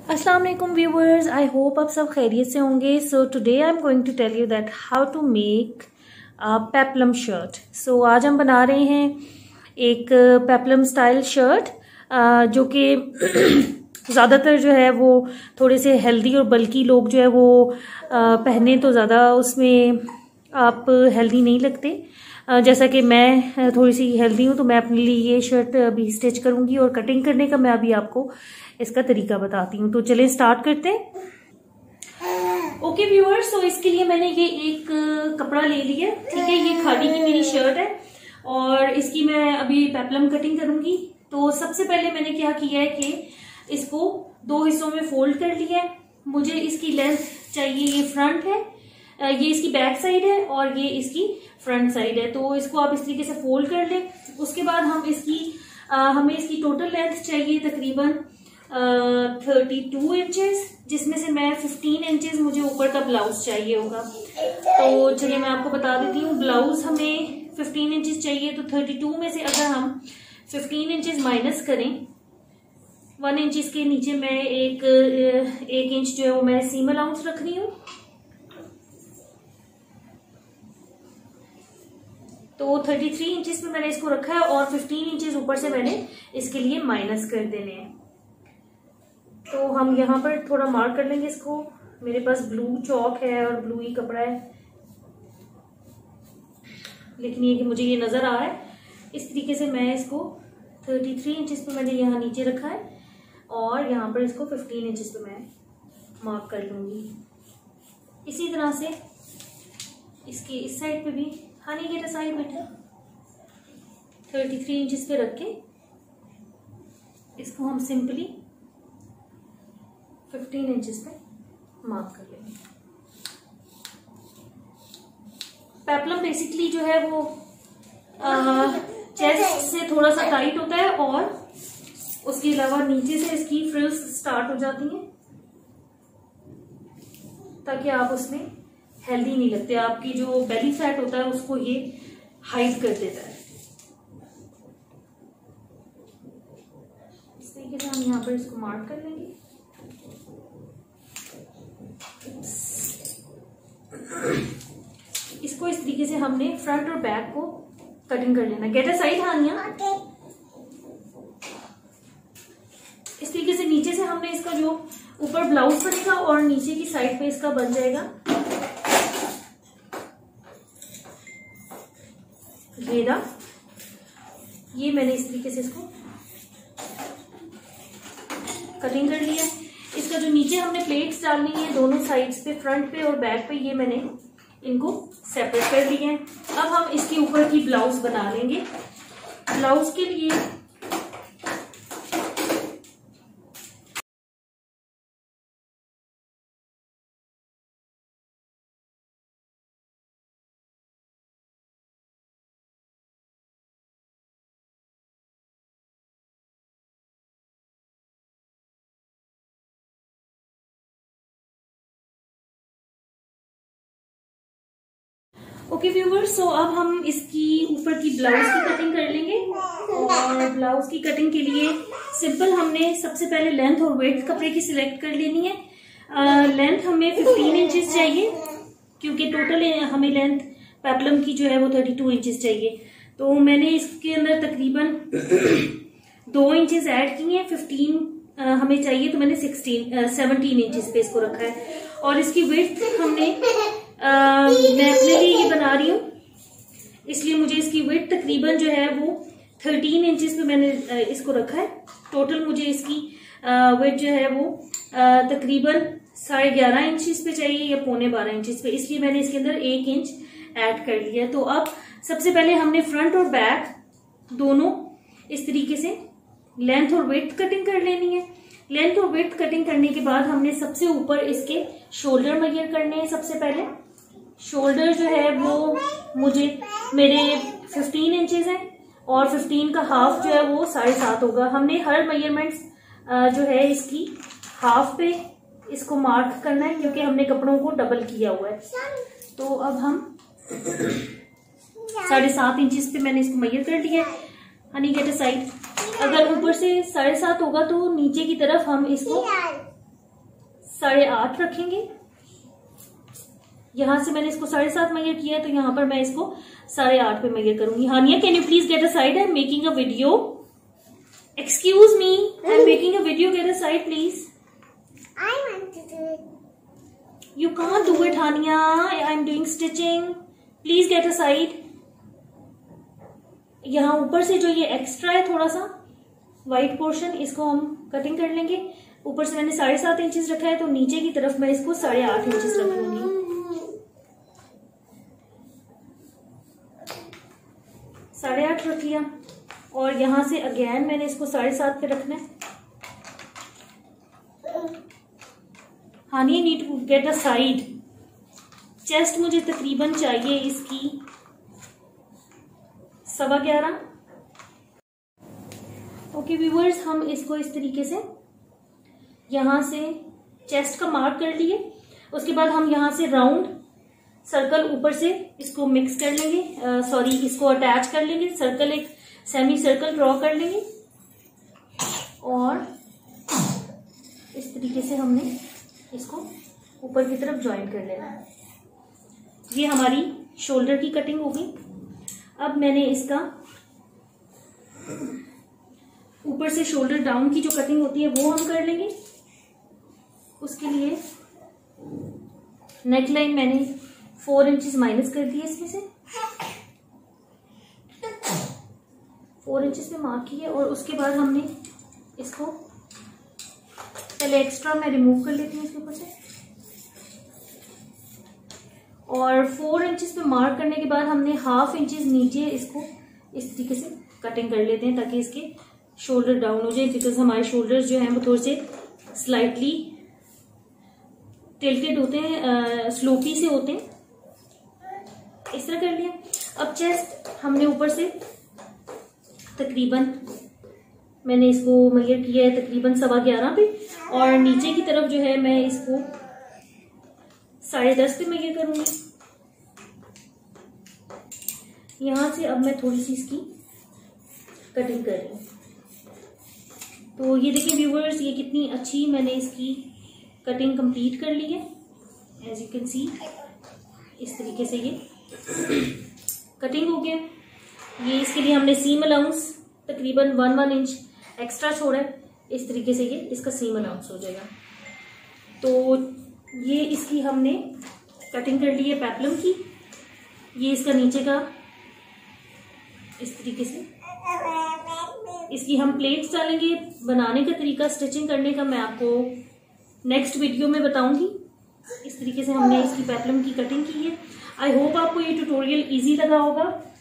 अस्सलाम वालेकुम viewers, I hope आप सब खैरियत से होंगे। So today I am going to tell you that how to make peplum shirt. सो आज हम बना रहे हैं एक पेपलम स्टाइल शर्ट जो कि ज़्यादातर जो है वो थोड़े से हेल्दी और बल्कि लोग जो है वो पहने तो ज़्यादा उसमें आप हेल्दी नहीं लगते। जैसा कि मैं थोड़ी सी हेल्दी हूँ तो मैं अपने लिए ये शर्ट अभी स्टिच करूँगी और कटिंग करने का मैं अभी आपको इसका तरीका बताती हूँ। तो चलें स्टार्ट करते हैं। ओके व्यूअर्स, तो इसके लिए मैंने ये एक कपड़ा ले लिया, ठीक है। ये खादी की मेरी शर्ट है और इसकी मैं अभी पेपलम कटिंग करूंगी। तो सबसे पहले मैंने क्या किया है कि इसको दो हिस्सों में फोल्ड कर लिया है। मुझे इसकी लेंथ चाहिए, ये फ्रंट है, ये इसकी बैक साइड है और ये इसकी फ्रंट साइड है। तो इसको आप इस तरीके से फोल्ड कर लें। उसके बाद हमें इसकी टोटल लेंथ चाहिए तकरीबन 32 इंचेस, जिसमें से मैं 15 इंचेस मुझे ऊपर का ब्लाउज चाहिए होगा। तो चलिए मैं आपको बता देती हूँ। ब्लाउज हमें 15 इंचेस चाहिए, तो 32 में से अगर हम 15 इंचेस माइनस करें, 1 इंच के नीचे मैं एक इंच जो है वो मैं सीम अलाउंस रख रही हूँ। तो 33 इंचेस पे मैंने इसको रखा है और 15 इंचेस ऊपर से मैंने इसके लिए माइनस कर देने हैं। तो हम यहाँ पर थोड़ा मार्क कर लेंगे इसको। मेरे पास ब्लू चॉक है और ब्लू ही कपड़ा है, लेकिन ये कि मुझे ये नजर आ रहा है। इस तरीके से मैं इसको 33 इंचेस पे मैंने यहाँ नीचे रखा है और यहाँ पर इसको 15 इंचेस पे मैं मार्क कर लूंगी। इसी तरह से इसके इस साइड पे भी हानी गेट साइड बेटा 33 इंचेस पे रख के इसको हम सिंपली 15 इंचेस पे मार्क कर लेंगे। पेपलम बेसिकली जो है वो चेस्ट से थोड़ा सा टाइट होता है और उसके अलावा नीचे से इसकी फ्रिल्स स्टार्ट हो जाती हैं ताकि आप उसमें हेल्दी नहीं लगते। आपकी जो बेली फैट होता है उसको ये हाइड कर देता है। इस तरीके से हम यहाँ पर इसको मार्क कर लेंगे। इसको इस तरीके से हमने फ्रंट और बैक को कटिंग कर लेना। Get aside Hania. इस तरीके से नीचे से हमने इसका जो ऊपर ब्लाउज बनेगा और नीचे की साइड पे इसका बन जाएगा घेरा। ये मैंने इस तरीके से इसको कटिंग कर लिया। इसका जो नीचे हमने प्लेट्स डालनी है दोनों साइड्स पे, फ्रंट पे और बैक पे, ये मैंने इनको सेपरेट कर लिए हैं। अब हम इसके ऊपर की ब्लाउज बना लेंगे। ब्लाउज के लिए ओके व्यूवर्स, सो अब हम इसकी ऊपर की ब्लाउज की कटिंग कर लेंगे। और ब्लाउज की कटिंग के लिए सिंपल हमने सबसे पहले लेंथ और वेड्थ कपड़े की सिलेक्ट कर लेनी है। लेंथ हमें 15 इंचेस चाहिए क्योंकि टोटल हमें लेंथ पेपलम की जो है वो 32 इंचेस चाहिए। तो मैंने इसके अंदर तकरीबन 2 इंचेस ऐड किए हैं। 15 हमें चाहिए तो मैंने 17 इंचेस पे इसको रखा है। और इसकी विड्थ हमने मैं अपने लिए ये बना रही हूँ, इसलिए मुझे इसकी विड्थ तकरीबन जो है वो 13 इंचेस पे मैंने इसको रखा है। टोटल मुझे इसकी विड्थ जो है वो तकरीबन 11.5 इंचेस पे चाहिए या 11.25 इंचेस पे, इसलिए मैंने इसके अंदर 1 इंच ऐड कर लिया। तो अब सबसे पहले हमने फ्रंट और बैक दोनों इस तरीके से लेंथ और विड्थ कटिंग कर लेनी है। लेंथ और विड्थ कटिंग करने के बाद हमने सबसे ऊपर इसके शोल्डर मेजर करने हैं। सबसे पहले शोल्डर जो है वो मेरे 15 इंचेस है और 15 का हाफ जो है वो 7.5 होगा। हमने हर मेजरमेंट्स जो है इसकी हाफ पे इसको मार्क करना है क्योंकि हमने कपड़ों को डबल किया हुआ है। तो अब हम 7.5 इंचेस पे मैंने इसको मेजर कर लिया है। Get aside. अगर ऊपर से 7.5 होगा तो नीचे की तरफ हम इसको 8.5 रखेंगे। यहां से मैंने इसको 7.5 मेजर किया है, तो यहां पर मैं इसको 8.5 पे मेजर करूंगी। Hania, can you please get aside? I am making a video. Excuse me, I am making a video, get aside please. I want to do it. You can't do it, Hania. I'm doing stitching. Please get a side. यहाँ ऊपर से जो ये extra है थोड़ा सा white portion, इसको हम कटिंग कर लेंगे। ऊपर से मैंने 7.5 इंचेस रखा है, तो नीचे की तरफ मैं इसको 8.5 इंचेस रख लूंगी। 8.5 रख लिया, और यहां से अगेन मैंने इसको 7.5 पे रखना है। Hani, need to get aside. Chest मुझे तकरीबन चाहिए इसकी 11.25। ओके व्यूअर्स, हम इसको इस तरीके से यहां से चेस्ट का मार्क कर लिए। उसके बाद हम यहां से राउंड सर्कल ऊपर से इसको मिक्स कर लेंगे, इसको अटैच कर लेंगे। सर्कल, एक सेमी सर्कल ड्रॉ कर लेंगे, और इस तरीके से हमने इसको ऊपर की तरफ ज्वाइन कर लेना है। ये हमारी शोल्डर की कटिंग हो गई। अब मैंने इसका ऊपर से शोल्डर डाउन की जो कटिंग होती है वो हम कर लेंगे। उसके लिए नेक लाइन मैंने 4 इंचेस माइनस कर दिए, इसमें से 4 इंचेस पे मार्क किए, और उसके बाद हमने इसको पहले एक्स्ट्रा मैं रिमूव कर लेती हूँ इसके ऊपर से, और 4 इंचेस पे मार्क करने के बाद हमने 1/2 इंचेस नीचे इसको इस तरीके से कटिंग कर लेते हैं, ताकि इसके शोल्डर डाउन हो जाए। बिकॉज हमारे शोल्डर्स जो हैं वो थोड़े से स्लाइटली टिल्टेड होते हैं, स्लोपी से होते हैं। इस तरह कर लिया। अब चेस्ट हमने ऊपर से तकरीबन, मैंने इसको मेजर किया है तकरीबन 11.25 पे, और नीचे की तरफ जो है मैं इसको 10.5 पे मेजर करूंगी। यहां से अब मैं थोड़ी सी इसकी कटिंग कर रही हूँ। तो ये देखिए व्यूवर्स, ये कितनी अच्छी मैंने इसकी कटिंग कंप्लीट कर ली है। एज यू कैन सी, इस तरीके से ये कटिंग हो गया। ये इसके लिए हमने सीम अलाउंस तकरीबन 1 इंच एक्स्ट्रा छोड़ा है। इस तरीके से ये इसका सीम अलाउंस हो जाएगा। तो ये इसकी हमने कटिंग कर ली है पेप्लम की। ये इसका नीचे का इस तरीके से, इसकी हम प्लेट्स डालेंगे। बनाने का तरीका, स्टिचिंग करने का, मैं आपको नेक्स्ट वीडियो में बताऊंगी। इस तरीके से हमने इसकी पेप्लम की कटिंग की है। आई होप आपको ये ट्यूटोरियल इजी लगा होगा।